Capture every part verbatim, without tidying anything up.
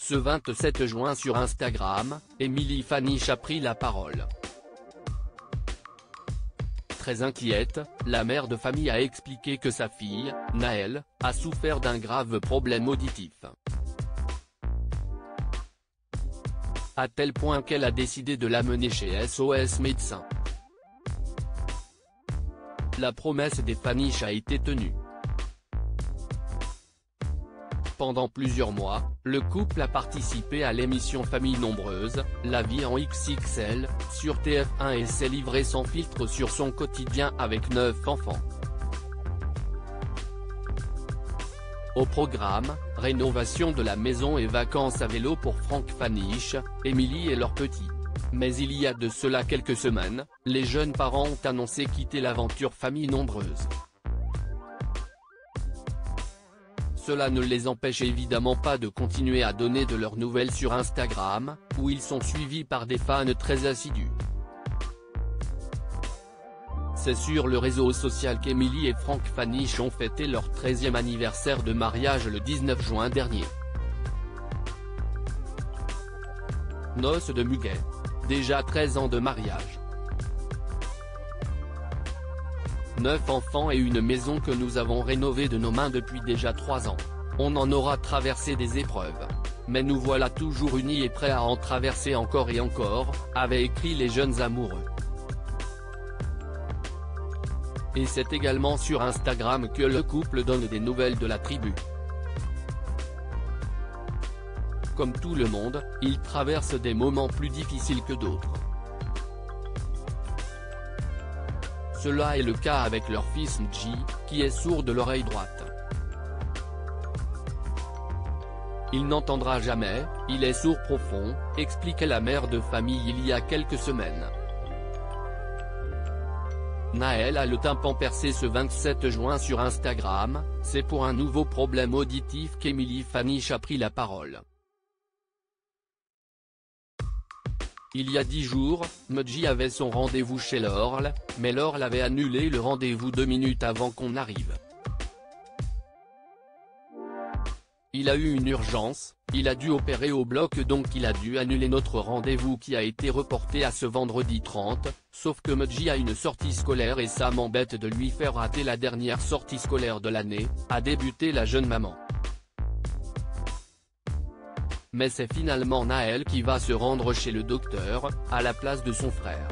Ce vingt-sept juin sur Instagram, Émilie Faniche a pris la parole. Très inquiète, la mère de famille a expliqué que sa fille, Naëlle, a souffert d'un grave problème auditif. À tel point qu'elle a décidé de l'amener chez S O S Médecins. La promesse des Faniche a été tenue. Pendant plusieurs mois, le couple a participé à l'émission Famille Nombreuse, La vie en X X L, sur T F un et s'est livré sans filtre sur son quotidien avec neuf enfants. Au programme, rénovation de la maison et vacances à vélo pour Franck Faniche, Émilie et leurs petits. Mais il y a de cela quelques semaines, les jeunes parents ont annoncé quitter l'aventure Famille Nombreuse. Cela ne les empêche évidemment pas de continuer à donner de leurs nouvelles sur Instagram, où ils sont suivis par des fans très assidus. C'est sur le réseau social qu'Émilie et Franck Faniche ont fêté leur treizième anniversaire de mariage le dix-neuf juin dernier. Noces de muguet. Déjà treize ans de mariage. Neuf enfants et une maison que nous avons rénovée de nos mains depuis déjà trois ans. On en aura traversé des épreuves. Mais nous voilà toujours unis et prêts à en traverser encore et encore, avaient écrit les jeunes amoureux. Et c'est également sur Instagram que le couple donne des nouvelles de la tribu. Comme tout le monde, ils traversent des moments plus difficiles que d'autres. Cela est le cas avec leur fils Mdji, qui est sourd de l'oreille droite. Il n'entendra jamais, il est sourd profond, expliquait la mère de famille il y a quelques semaines. Naëlle a le tympan percé ce vingt-sept juin sur Instagram, c'est pour un nouveau problème auditif qu'Émilie Faniche a pris la parole. Il y a dix jours, Mdji avait son rendez-vous chez l'Orle, mais l'Orle avait annulé le rendez-vous deux minutes avant qu'on arrive. Il a eu une urgence, il a dû opérer au bloc donc il a dû annuler notre rendez-vous qui a été reporté à ce vendredi trente, sauf que Mdji a une sortie scolaire et ça m'embête de lui faire rater la dernière sortie scolaire de l'année, a débuté la jeune maman. Mais c'est finalement Naëlle qui va se rendre chez le docteur, à la place de son frère.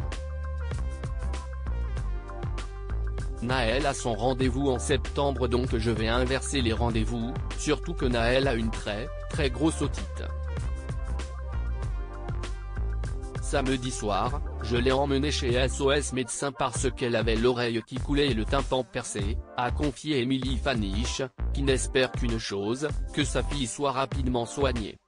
Naëlle a son rendez-vous en septembre donc je vais inverser les rendez-vous, surtout que Naëlle a une très, très grosse otite. Samedi soir, je l'ai emmenée chez S O S Médecins parce qu'elle avait l'oreille qui coulait et le tympan percé, a confié Émilie Faniche, qui n'espère qu'une chose, que sa fille soit rapidement soignée.